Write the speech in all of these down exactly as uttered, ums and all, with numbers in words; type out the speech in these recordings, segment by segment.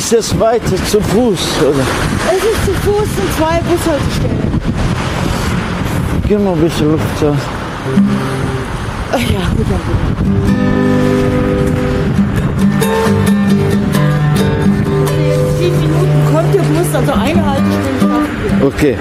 ist das weiter zu Fuß, oder? Es ist zu Fuß und zwei Bushaltestellen. Gib mal ein bisschen Luft da. Ach ja, gut, dann jetzt zehn Minuten kommt der Bus, also eine Haltestelle schaffen wir. Okay.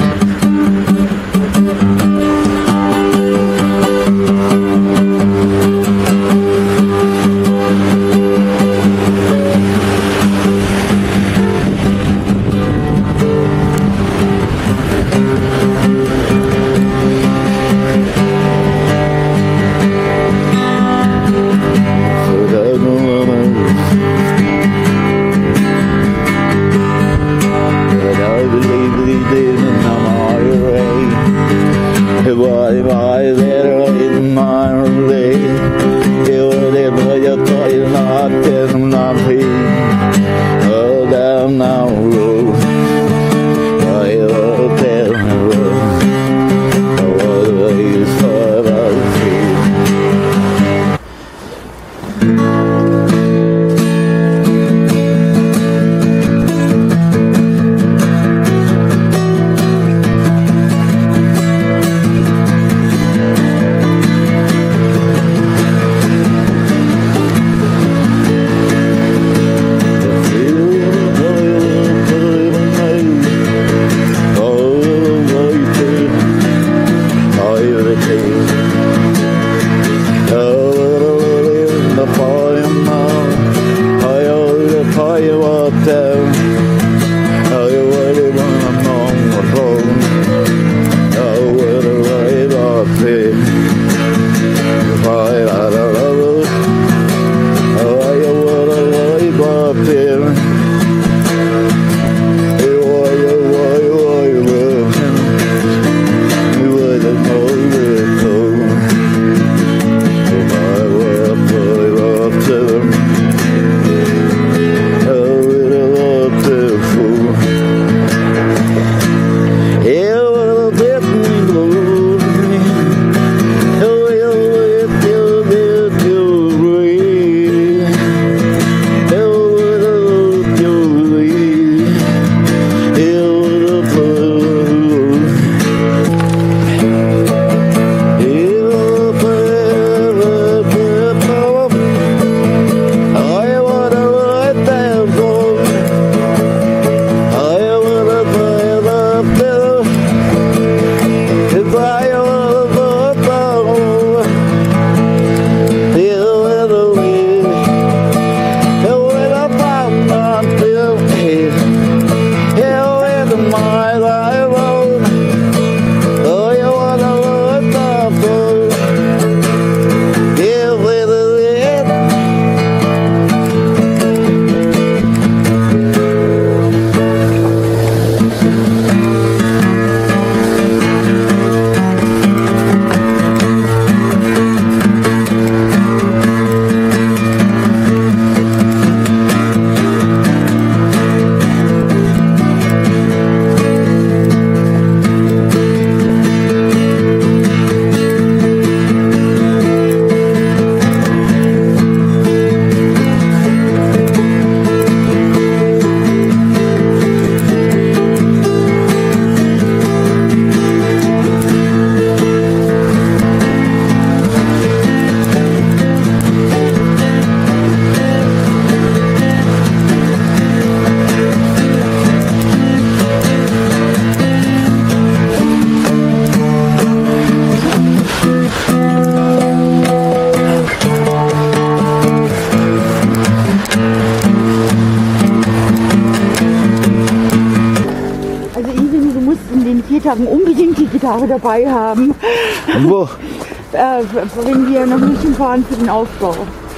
Tagen unbedingt die Gitarre dabei haben. Wo? äh, wenn wir nach München fahren für den Aufbau.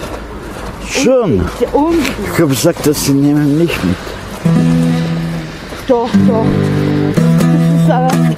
Schon? Unbedingt. Unbedingt. Ich habe gesagt, dass sie nehmen nicht mit. Doch, doch. Das ist, äh,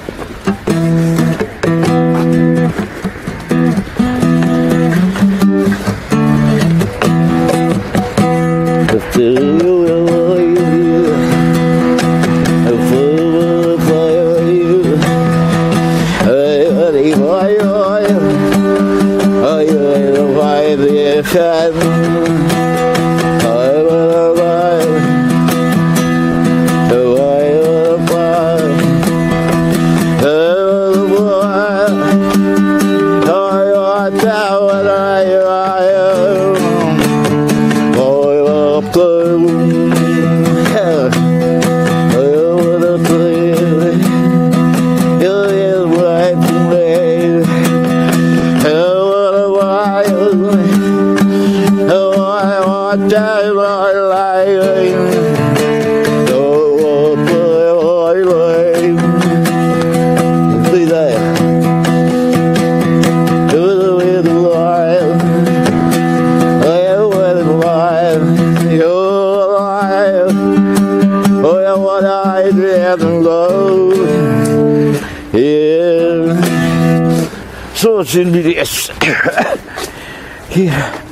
werden laut. Ja. So sind wir jetzt. Hier.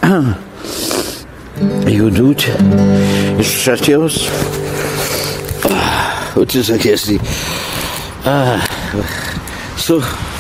Goed doet. Is het Joost? Goed is het, Jesse. Ah, zo.